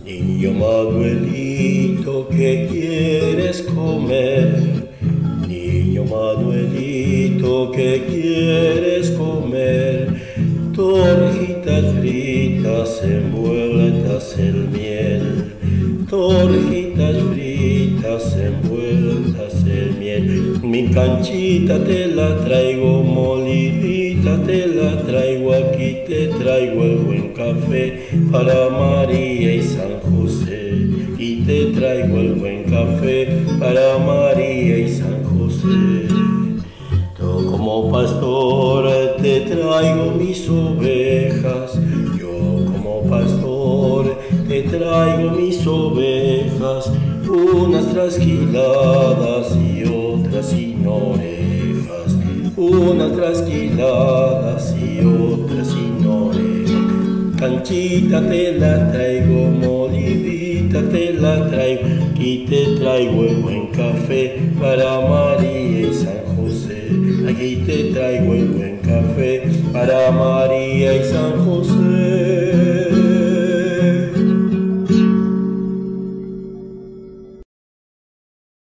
Niño Manuelito, ¿qué quieres comer? Niño Manuelito, ¿qué quieres comer? Torjitas fritas envueltas en miel, torjitas fritas envueltas en miel. Mi canchita te la traigo, molidita te la traigo, aquí te traigo el buen café para María y San José. Y te traigo el buen café para María y San José. Yo como pastor te traigo mis ovejas, yo como pastor te traigo mis ovejas, unas trasquiladas y otras sin orejas, unas trasquiladas y otras sin orejas. Canchita te la traigo, molidita te la traigo, aquí te traigo el buen café para María y San José. Aquí te traigo el buen café para María y San José.